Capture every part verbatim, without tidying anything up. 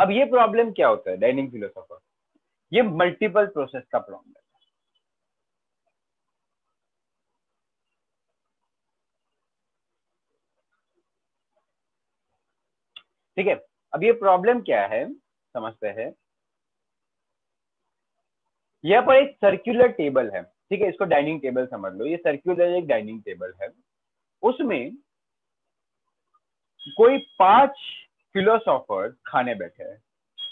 अब ये प्रॉब्लम क्या होता है डाइनिंग फिलोसोफर, ये मल्टीपल प्रोसेस का प्रॉब्लम है। ठीक है, अब ये प्रॉब्लम क्या है समझते हैं। यहाँ पर एक सर्कुलर टेबल है, ठीक है, इसको डाइनिंग टेबल समझ लो, ये सर्कुलर एक डाइनिंग टेबल है, उसमें कोई पांच फिलोसोफर खाने बैठे हैं।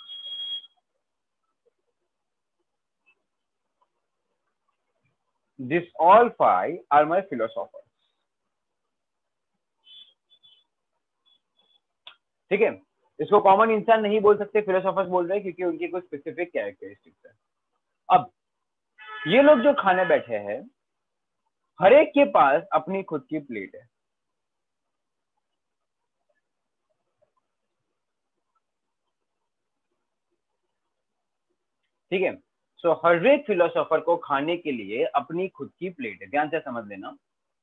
This all five are my philosopher. ठीक है, इसको कॉमन इंसान नहीं बोल सकते, फिलोसोफर्स बोल रहे हैं क्योंकि उनकी कुछ स्पेसिफिक कैरेक्टरिस्टिक्स है। अब ये लोग जो खाने बैठे हैं, हर एक के पास अपनी खुद की प्लेट है। ठीक है, सो हर एक फिलोसोफर को खाने के लिए अपनी खुद की प्लेट है, ध्यान से समझ लेना,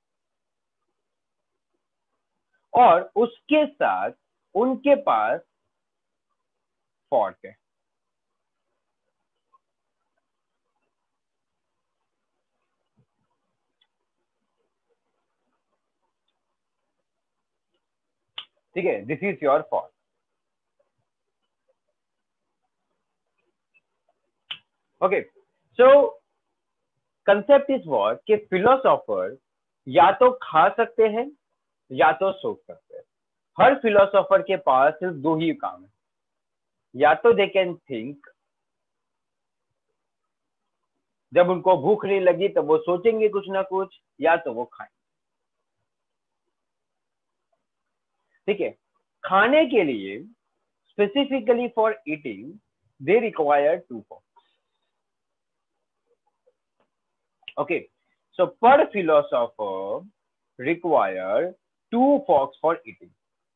और उसके साथ उनके पास फॉर्क है। ठीक है, this is your fork. Okay, so concept is what कि फिलोसोफर या तो खा सकते हैं या तो सोच सकते हैं। हर फिलोसोफर के पास सिर्फ दो ही काम है, या तो दे कैन थिंक, जब उनको भूख नहीं लगी तो वो सोचेंगे कुछ ना कुछ, या तो वो खाएंगे। ठीक है, खाने के लिए specifically for eating they require two forks. Okay, so per philosopher require two forks for eating.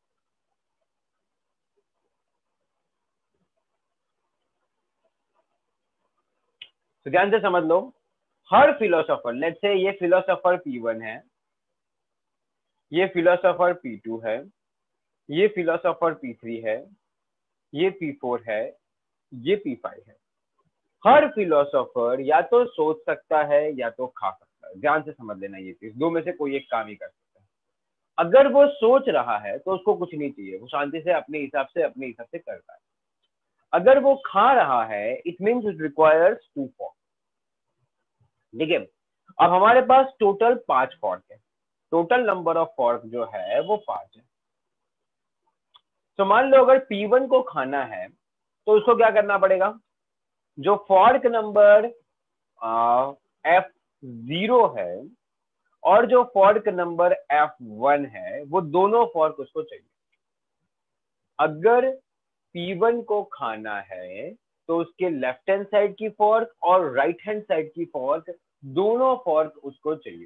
तो ध्यान से समझ लो, हर फिलोसोफर, लेट्स से ये फिलोसोफर पी वन है, ये फिलोसोफर पी टू है, ये फिलोसोफर पी थ्री है, ये पी फोर है, ये पी फाइव है। हर फिलोसोफर या तो सोच सकता है या तो खा सकता है। ध्यान से समझ लेना, ये चीज दो में से कोई एक काम ही कर सकता है। अगर वो सोच रहा है तो उसको कुछ नहीं चाहिए, वो शांति से अपने हिसाब से अपने हिसाब से करता है। अगर वो खा रहा है, it means it requires two fork. ठीक है, अब हमारे पास टोटल पांच फॉर्क है, टोटल नंबर ऑफ फॉर्क जो है वो पांच है। तो मान लो अगर पी वन को खाना है तो उसको क्या करना पड़ेगा, जो फॉर्क नंबर एफ जीरो है और जो फॉर्क नंबर एफ वन है, वो दोनों फॉर्क उसको चाहिए। अगर पी वन को खाना है तो उसके लेफ्ट हैंड साइड की फॉर्क और राइट हैंड साइड की फॉर्क, दोनों फॉर्क उसको चाहिए।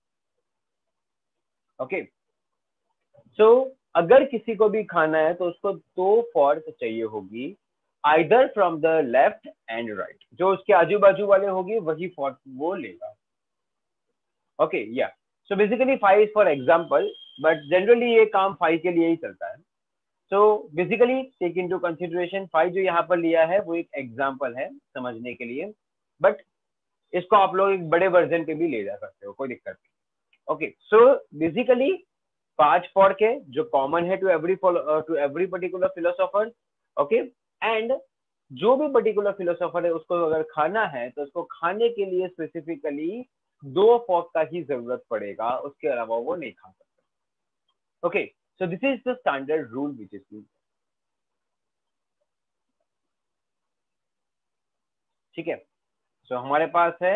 ओके, सो अगर किसी को भी खाना है तो उसको दो फॉर्क चाहिए होगी, either from the left and right. जो उसके आजू बाजू वाले होगी वही फॉर्क वो लेगा। ओके, या so basically five is for example, but generally ये काम फाइव के लिए ही चलता है। So basically take into consideration, five जो यहाँ पर लिया है वो एक एग्जाम्पल है समझने के लिए, बट इसको आप लोग एक बड़े वर्जन पे भी ले जा सकते हो, कोई दिक्कत नहीं। ओके, सो बेसिकली पांच फॉर्क है जो कॉमन है to every to every particular philosopher. Okay, and जो भी पर्टिकुलर फिलोसोफर है उसको अगर खाना है तो उसको खाने के लिए स्पेसिफिकली दो फॉर्क का ही जरूरत पड़ेगा, उसके अलावा वो नहीं खा सकता। Okay, so this is the standard rule which is used. ठीक है, सो so, हमारे पास है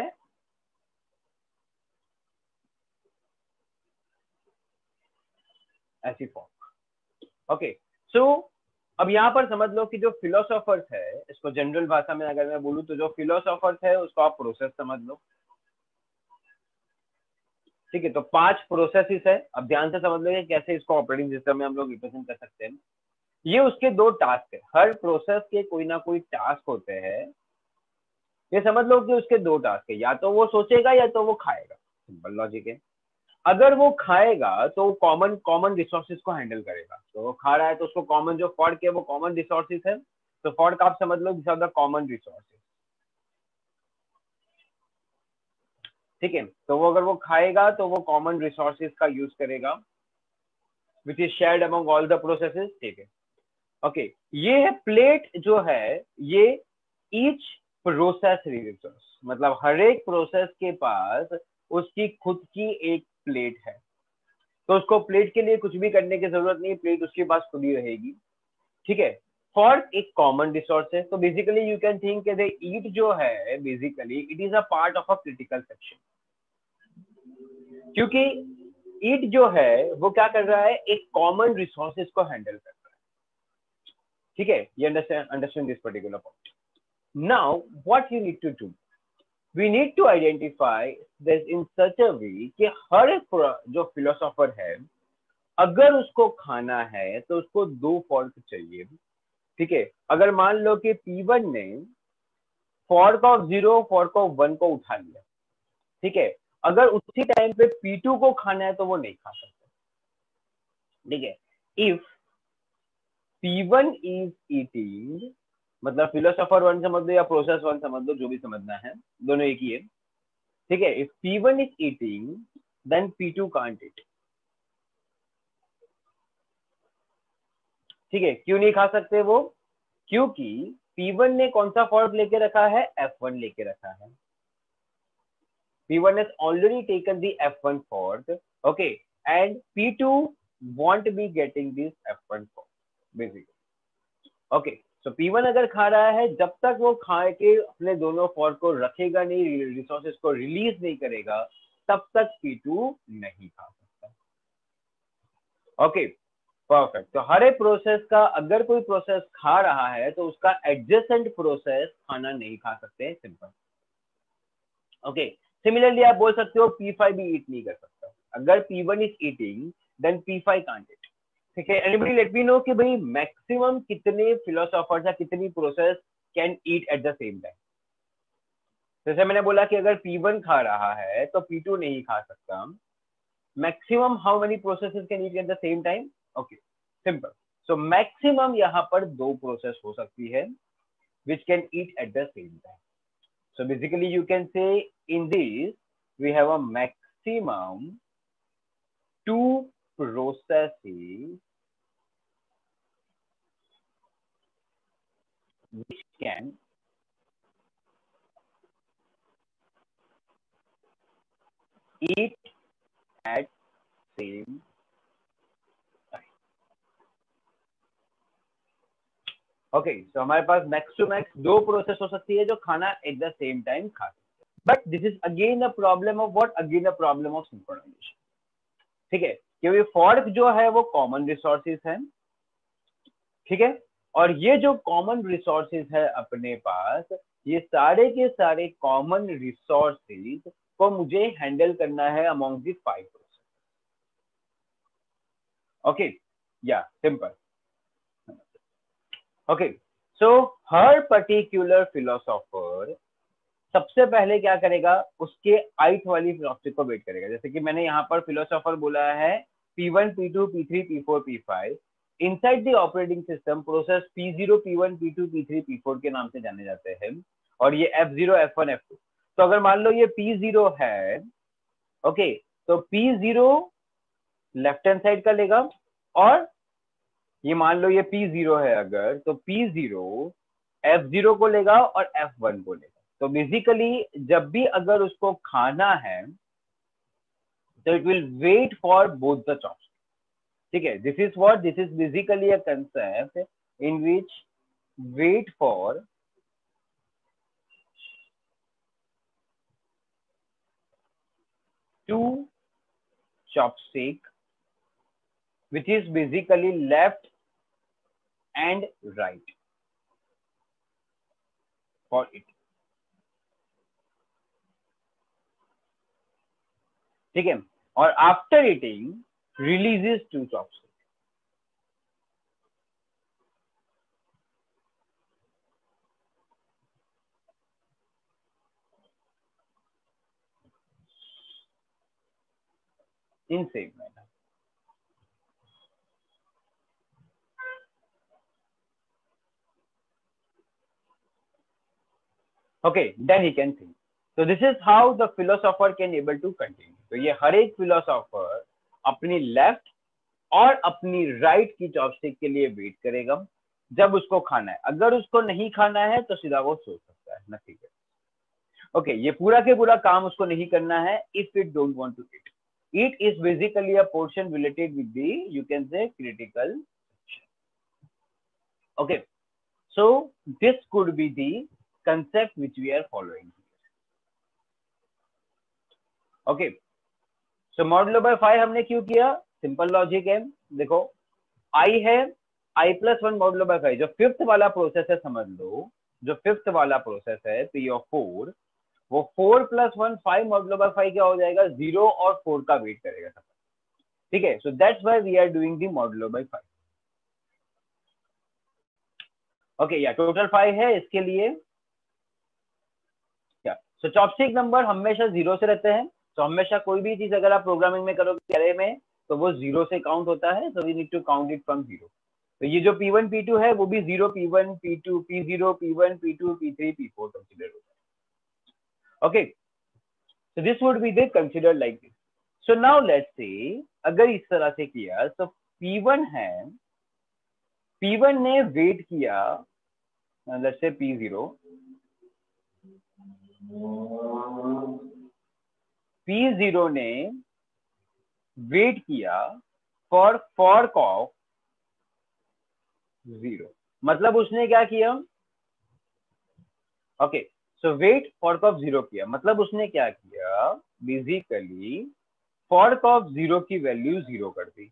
ऐसी फॉर्क। ओके, सो अब यहां पर समझ लो कि जो फिलोसोफर्स है, इसको जनरल भाषा में अगर मैं बोलूं तो जो फिलोसोफर्स है उसको आप प्रोसेस समझ लो। ठीक है, तो पांच प्रोसेसेस है। अब ध्यान से समझ लो कि कैसे इसको ऑपरेटिंग सिस्टम में हम लोग रिप्रेजेंट कर सकते हैं। ये उसके दो टास्क है, हर प्रोसेस के कोई ना कोई टास्क होते हैं। ये समझ लो कि उसके दो टास्क है, या तो वो सोचेगा या तो वो खाएगा, सिंपल लॉजिक है। अगर वो खाएगा तो कॉमन कॉमन रिसोर्सेज को हैंडल करेगा, तो वो खा रहा है तो उसको कॉमन जो फॉर्क है वो कॉमन रिसोर्सेज है, तो फॉर का आप समझ लो this are the common resources, ठीक है। तो वो अगर वो खाएगा तो वो कॉमन रिसोर्सेज का यूज करेगा which is shared among all the processes, ठीक है। Okay okay. ये है प्लेट जो है, ये ईच प्रोसेस रिसोर्स, मतलब हर एक प्रोसेस के पास उसकी खुद की एक प्लेट है, तो उसको प्लेट के लिए कुछ भी करने की जरूरत नहीं, प्लेट उसके पास खुद ही रहेगी, ठीक है। फॉर एक कॉमन रिसोर्स है, तो basically you can think the eat जो है basically it is a part of a critical section, क्योंकि ईट जो है वो क्या कर रहा है, एक कॉमन रिसोर्सेज को हैंडल कर रहा है, ठीक है। ये understand understand this particular point. Now what you need to do, we need to identify this in such a way कि हर एक जो फिलोसोफर है अगर उसको खाना है तो उसको दो फॉर्क चाहिए, ठीक है। अगर मान लो कि पी वन ने fork of zero fork of one को उठा लिया, ठीक है, अगर उसी टाइम पे पी टू को खाना है तो वो नहीं खा सकता, ठीक है। If P one is eating, मतलब फिलोसोफर वन समझ लो या प्रोसेस वन समझ लो, जो भी समझना है, दोनों एक ही है, ठीक है। If P one is eating then P two can't eat, ठीक है। क्यों नहीं खा सकते वो, क्योंकि पी वन ने कौन सा फॉर्क लेके रखा है, एफ वन लेके रखा है, P one has already taken the F one fork, okay, and P two won't be getting this F one fork basically, okay। so P one अगर खा रहा है, जब तक वो खा के अपने दोनों फॉर्क को रखेगा नहीं, रिसोर्सेज को रिलीज नहीं करेगा, तब तक पी टू नहीं खा सकता, ओके okay, परफेक्ट। तो हर एक प्रोसेस का अगर कोई प्रोसेस खा रहा है तो उसका एडजेसेंट प्रोसेस खाना नहीं खा सकते, सिंपल, ओके। सिमिलरली आप बोल सकते हो पी फाइव भी ईट नहीं कर सकता, अगर P one is eating then P five can't eat, ठीक है। एनीबॉडी लेट मी नो कि भाई मैक्सिमम कितने फिलोसोफर्स या कितनी process can eat at the same time. जैसे मैंने बोला कि अगर पी वन खा रहा है तो पी टू नहीं खा सकता, maximum how many processes can eat at the same time, okay, simple. So maximum यहाँ पर दो प्रोसेस हो सकती है which can eat at the same time. So basically you can say in this we have a maximum two processes which can eat at same time. Okay, so हमारे पास max to max दो process हो सकती है जो खाना eight the same time खा सकते हैं, but this is again a problem of what, again a problem of synchronization, ठीक है, क्योंकि फॉर्क जो है वो कॉमन रिसोर्सेज है, ठीक है। और ये जो कॉमन रिसोर्सेज है अपने पास, ये सारे के सारे कॉमन रिसोर्सेज को मुझे हैंडल करना है among the five process, okay, या सिंपल, ओके। सो हर पर्टिकुलर फिलोसोफर सबसे पहले क्या करेगा, उसके आइथ वाली फिलोसफी को वेट करेगा। जैसे कि मैंने यहाँ पर फिलोसोफर बोला है P one, P two, P three, P four, P five, inside the operating system process P zero, P one, P two, P three, P four के नाम से जाने जाते हैं, और ये F zero, F one, F two. तो अगर मान लो ये पी ज़ीरो है, ओके, तो P zero left hand side का लेगा, और ये मान लो ये पी ज़ीरो है अगर, तो पी ज़ीरो एफ ज़ीरो को लेगा और एफ वन को लेगा। तो बेसिकली जब भी अगर उसको खाना है तो it will wait for both the chops, ठीक है। This is what, this is basically a concept in which wait for two chopstick which is basically left and right for it, ठीक है। और after eating releases two chopstick, in same manner, okay, then he can think. So this is how the philosopher can able to continue. तो ये हर एक philosopher अपनी left और अपनी right की चॉपस्टिक के लिए वेट करेगा जब उसको खाना है. अगर उसको नहीं खाना है तो सीधा वो सो सकता है. नथिंग. ओके, ये पूरा के पूरा काम उसको नहीं करना है if it don't want to eat. Eat is basically a portion related with the, you can say, critical. Okay, so this could be the concept which we are following here. Okay, so modulo by five हमने क्यों किया? Simple logic है. देखो, i है, i plus one modulo by five. जो fifth वाला process है, समझ लो, जो फिफ्थ वाला प्रोसेस है पी ऑफ फोर, वो four plus one five modulo by five क्या हो जाएगा? जीरो और फोर का वेट करेगा. ठीक है, so that's why we are doing the modulo by five. Okay, या टोटल फाइव है इसके लिए. सो चॉपस्टिक नंबर हमेशा जीरो से रहते हैं. तो हमेशा कोई भी चीज अगर आप प्रोग्रामिंग में करोगे अरे में, तो वो जीरो से काउंट होता है. So we need to count it from zero. तो ये जो पी वन पी टू है वो भी zero, P one P two P zero P one P two P three P four consider होता है. Okay, so this would be the consider like this. So now let's say अगर इस तरह से किया तो पी वन है, P one ने वेट किया, let's say P zero, P zero ने वेट किया फॉर फॉर्क ऑफ जीरो. मतलब उसने क्या किया? Okay, so wait fork of zero किया. मतलब उसने क्या किया? बेसिकली फॉर्क ऑफ जीरो की वैल्यू जीरो कर दी.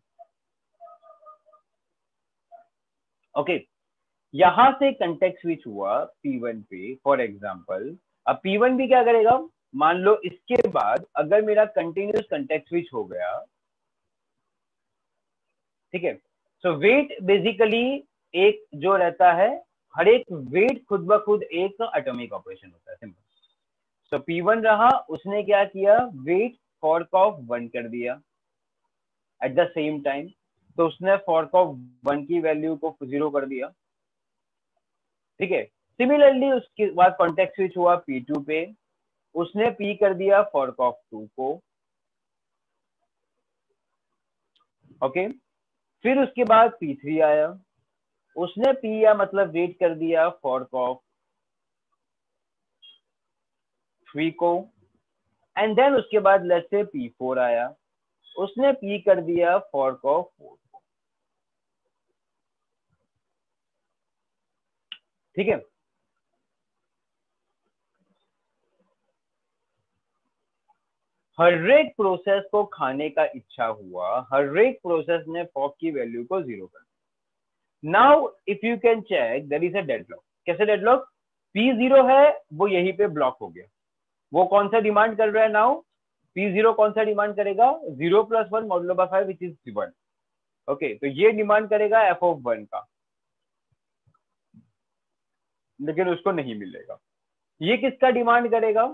ओके, यहां से कंटेक्स्ट स्विच हुआ पी वन पे. फॉर एग्जांपल, अब पी वन भी क्या करेगा? मान लो इसके बाद अगर मेरा कंटिन्यूस कंटेक्स्ट स्विच हो गया, ठीक है, सो वेट बेसिकली एक जो रहता है, हर एक वेट खुद ब खुद एक एटॉमिक ऑपरेशन होता है. सिंपल. सो पी वन रहा, उसने क्या किया? वेट फॉर्क ऑफ वन कर दिया एट द सेम टाइम. तो उसने फॉर्क ऑफ वन की वैल्यू को जीरो कर दिया. ठीक है, सिमिलरली उसके बाद कॉन्टेक्स्ट स्विच हुआ पी टू पे, उसने पी कर दिया फॉर्क ऑफ टू को. ओके, फिर उसके बाद पी थ्री आया, उसने पी या मतलब वेट कर दिया फॉर्क ऑफ थ्री को. एंड देन उसके बाद लेट्स से पी फोर आया, उसने पी कर दिया फॉर्क ऑफ फोर को. ठीक है, हर एक प्रोसेस को खाने का इच्छा हुआ, हर एक प्रोसेस ने फॉर्क की वैल्यू को जीरो कर दिया. Now if you can check, there is a deadlock. कैसे डेडलॉक? पी जीरो है, वो यहीं पे ब्लॉक हो गया. वो कौन सा डिमांड कर रहा है नाउ? पी जीरो कौन सा डिमांड करेगा? Zero plus one modulo by five which is one. Okay, तो ये डिमांड करेगा एफ ऑफ वन का, लेकिन उसको नहीं मिलेगा. ये किसका डिमांड करेगा?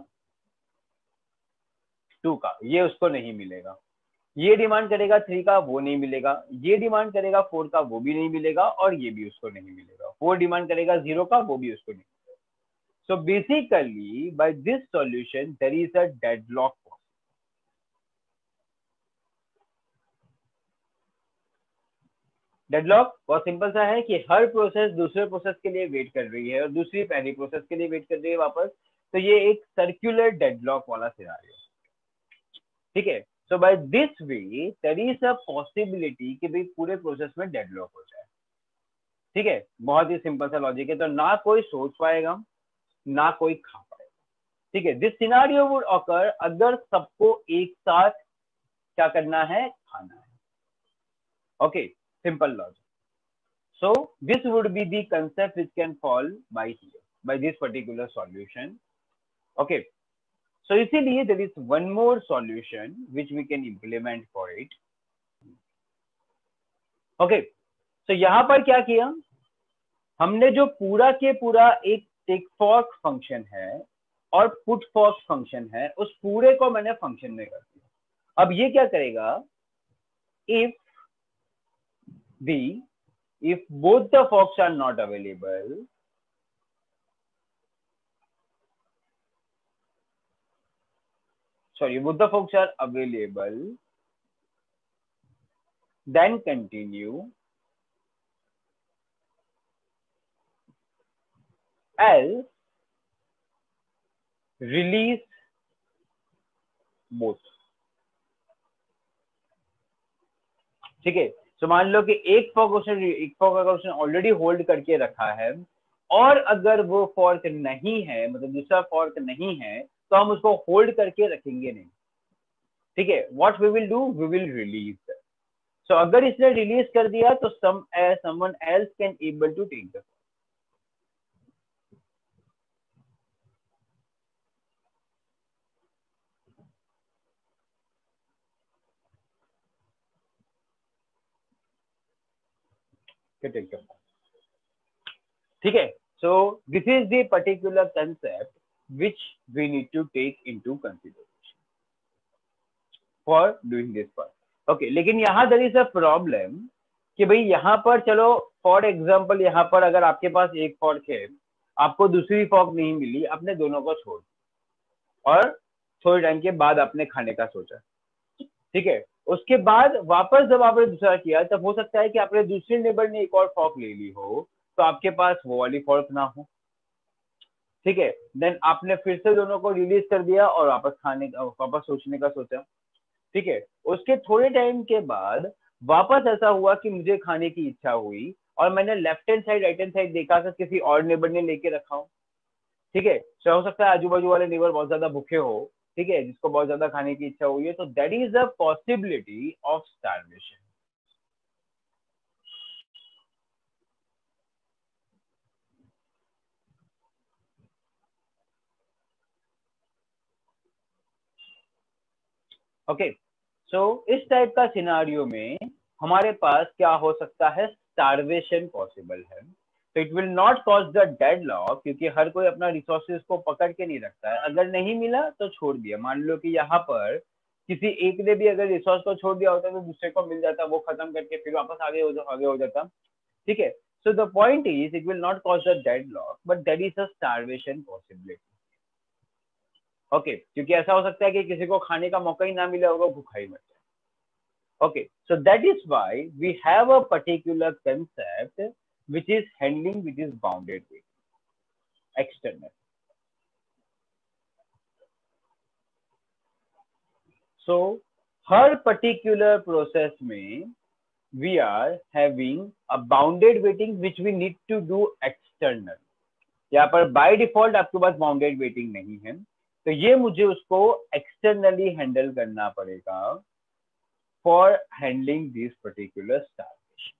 टू का, ये उसको नहीं मिलेगा. ये डिमांड करेगा थ्री का, वो नहीं मिलेगा. ये डिमांड करेगा फोर का, वो भी नहीं मिलेगा. और ये भी उसको नहीं मिलेगा. फोर डिमांड करेगा जीरो का, वो भी उसको नहीं मिलेगा. So basically by this solution there is a deadlock. Deadlock बहुत सिंपल सा है कि हर प्रोसेस दूसरे प्रोसेस के लिए वेट कर रही है और दूसरी पहली प्रोसेस के लिए वेट कर रही है वापस. तो ये एक सर्कुलर डेडलॉक वाला सिनेरियो. ठीक है, so by this way there is a possibility कि भाई पूरे प्रोसेस में डेडलॉक हो जाए. ठीक है, बहुत ही सिंपल सा लॉजिक है. तो ना कोई सोच पाएगा, ना कोई खा पाएगा. ठीक है, दिस सिनेरियो वुड ऑकर अगर सबको एक साथ क्या करना है? खाना है. Okay, simple logic. So this would be the concept which can fall by here, by this particular solution. Okay, so इसीलिए there is one more solution which we can implement for it. Okay, so यहाँ पर क्या किया हमने? जो पूरा के पूरा एक टेक फॉर्क फंक्शन है और पुट फॉर्क फंक्शन है, उस पूरे को मैंने फंक्शन में कर दिया. अब ये क्या करेगा? if the if both the forks are not available, sorry, both the forks are available, then continue, else release both. ठीक है, तो मान लो कि एक फॉर्क उसने एक फॉर्क अगर उसने ऑलरेडी होल्ड करके रखा है और अगर वो फॉर्क नहीं है, मतलब दूसरा फॉर्क नहीं है, तो हम उसको होल्ड करके रखेंगे नहीं. ठीक है, what we will do, we will release. So अगर इसने रिलीज कर दिया तो some someone else can able to take the. ठीक है, so this is the particular concept which we need to take into consideration for doing this part. Okay, लेकिन यहाँ there is a problem कि भाई यहाँ पर चलो फॉर एग्जांपल यहाँ पर अगर आपके पास एक फॉर्क है, आपको दूसरी फॉर्क नहीं मिली, आपने दोनों को छोड़ और थोड़े टाइम के बाद आपने खाने का सोचा. ठीक है, उसके बाद वापस जब आपने दूसरा किया तब हो सकता है कि आपने दूसरे नेबर ने एक और फॉर्क ले ली हो, तो आपके पास वो वाली फॉर्क ना हो. ठीक है, देन आपने फिर से दोनों को रिलीज कर दिया और वापस खाने का वापस सोचने का सोचा. ठीक है, उसके थोड़े टाइम के बाद वापस ऐसा हुआ कि मुझे खाने की इच्छा हुई और मैंने left hand side right hand side देखा कि किसी और नेबर ने लेके रखा हो. ठीक है, तो हो सकता है आजू बाजू वाले नेबर बहुत ज्यादा भूखे हो, ठीक है, जिसको बहुत ज्यादा खाने की इच्छा हुई है, तो that is a possibility of starvation. Okay, so इस टाइप का सिनारियो में हमारे पास क्या हो सकता है, स्टार्वेशन पॉसिबल है. तो it will not cause the deadlock, क्योंकि हर कोई अपना रिसोर्सेज को पकड़ के नहीं रखता है. अगर नहीं मिला तो छोड़ दिया. मान लो कि यहाँ पर किसी एक ने भी अगर रिसोर्स को छोड़ दिया होता तो दूसरे को मिल जाता, वो खत्म करके फिर वापस आगे हो आगे हो जाता. ठीक है, so the point is it will not cause the deadlock, but that is a starvation possibility. Okay, क्योंकि ऐसा हो सकता है कि किसी को खाने का मौका ही ना मिला होगा, भूखा ही मर जाए. Okay, so that is why we have a particular concept which is handling, which is bounded with external. So her particular process में we are having a bounded waiting which we need to do external. यहाँ पर by default आपके पास bounded waiting नहीं है, तो ये मुझे उसको externally handle करना पड़ेगा for handling this particular starvation.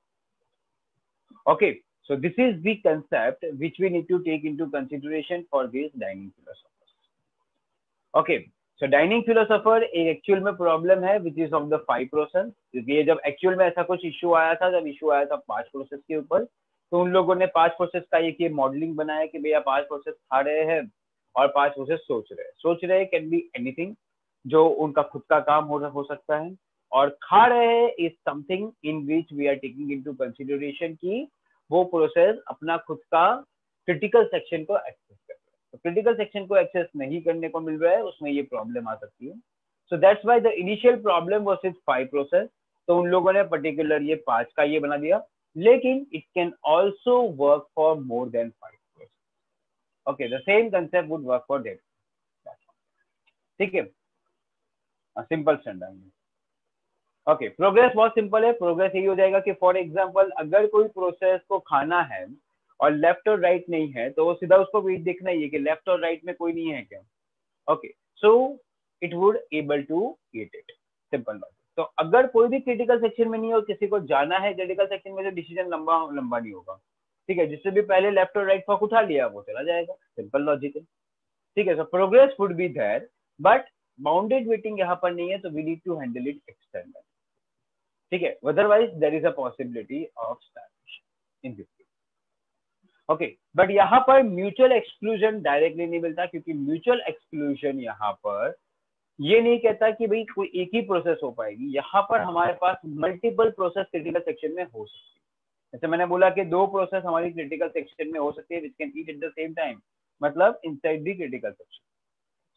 Okay, so this is the concept which we need to take into consideration for these dining philosophers. Okay, so dining philosopher एक एक्चुअल में प्रॉब्लम है which is of the five process. क्योंकि ये जब actual में ऐसा कुछ issue आया था, जब इश्यू आया था पांच प्रोसेस के ऊपर, तो उन लोगों ने पांच प्रोसेस का एक ये मॉडलिंग बनाया कि भैया पांच प्रोसेस खा रहे हैं और पांच प्रोसेस सोच रहे हैं. सोच रहे कैन बी एनीथिंग, जो उनका खुद का काम हो, हो सकता है, और खा रहे is something in which we are taking into consideration की वो प्रोसेस अपना खुद का क्रिटिकल सेक्शन को एक्सेस कर रहा है. तो क्रिटिकल सेक्शन को एक्सेस नहीं करने को मिल रहा है, उसमें ये प्रॉब्लम आ सकती है. So that's why the initial problem was with five process. तो उन लोगों ने पर्टिकुलर ये पांच का ये बना दिया, लेकिन it can also work for more than five process. Okay, the same concept would work for that. ठीक है, सिंपल स्टैंडर्ड. ओके, प्रोग्रेस बहुत सिंपल है. प्रोग्रेस यही हो जाएगा कि फॉर एग्जांपल अगर कोई प्रोसेस को खाना है और लेफ्ट और राइट right नहीं है, तो वो सीधा उसको भी देखना ही है कि लेफ्ट और राइट right में कोई नहीं है क्या. Okay, so it would able to eat it. Simple बात. तो अगर कोई भी क्रिटिकल सेक्शन में नहीं हो, किसी को जाना है क्रिटिकल सेक्शन में, तो डिसीजन लंबा लंबा नहीं होगा. ठीक है, जिससे भी पहले लेफ्ट और राइट फॉर्क उठा लिया वो चला जाएगा. सिंपल लॉजिक है. ठीक है, so progress would be there, but bounded waiting यहाँ पर नहीं है, तो we need to handle it external. ठीक है, otherwise there is a possibility of starvation in this. Okay, but यहाँ पर म्यूचुअल एक्सक्लूजन डायरेक्टली नहीं मिलता, क्योंकि म्यूचुअल एक्सक्लूजन यहाँ पर ये नहीं कहता कि भाई कोई एक ही प्रोसेस हो पाएगी. यहाँ पर हमारे पास मल्टीपल प्रोसेस क्रिटिकल सेक्शन में हो सकती है. जैसे मैंने बोला कि दो प्रोसेस हमारी क्रिटिकल सेक्शन में हो सकती है which can eat at the same time, मतलब inside the critical section.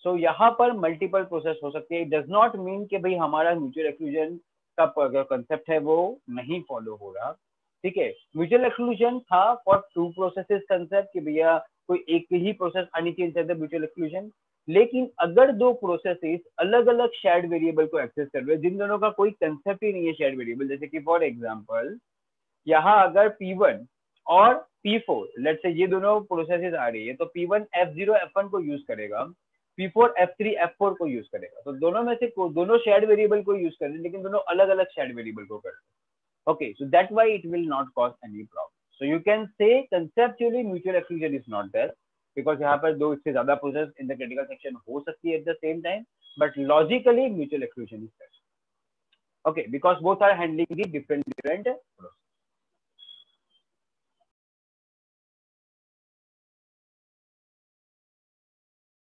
So so, यहाँ पर मल्टीपल प्रोसेस हो सकती है. डज नॉट मीन कि भाई हमारा म्यूचुअल एक्सक्लूजन का कंसेप्ट है वो नहीं फॉलो हो रहा. ठीक है, म्यूचुअल एक्सक्लूजन था फॉर टू प्रोसेसेस कंसेप्ट कि भैया कोई एक ही प्रोसेस आनी चाहिए म्यूचुअल एक्सक्लूजन. लेकिन अगर दो प्रोसेसेस अलग अलग शेयर्ड वेरिएबल को एक्सेस कर रहे हैं जिन दोनों का कोई कंसेप्ट ही नहीं है शेयर्ड वेरिएबल, जैसे कि फॉर एग्जांपल यहाँ अगर पी वन और पी फोर लेट्स से ये दोनों प्रोसेसेस आ रही है तो P one F zero F one को यूज करेगा, P four F three F four को यूज करेगा. तो दोनों में से दोनों शेयर्ड वेरिएबल को यूज कर रहे हैं लेकिन दोनों अलग अलग शेयर्ड वेरिएबल को कर रहे हैं. Okay, so that why it will not cause any problem. So you can say conceptually mutual exclusion is not there because यहाँ पर दो इससे ज्यादा process in the critical section हो सकती है at the same time, but logically mutual exclusion is there. Okay, because both are handling the different different process.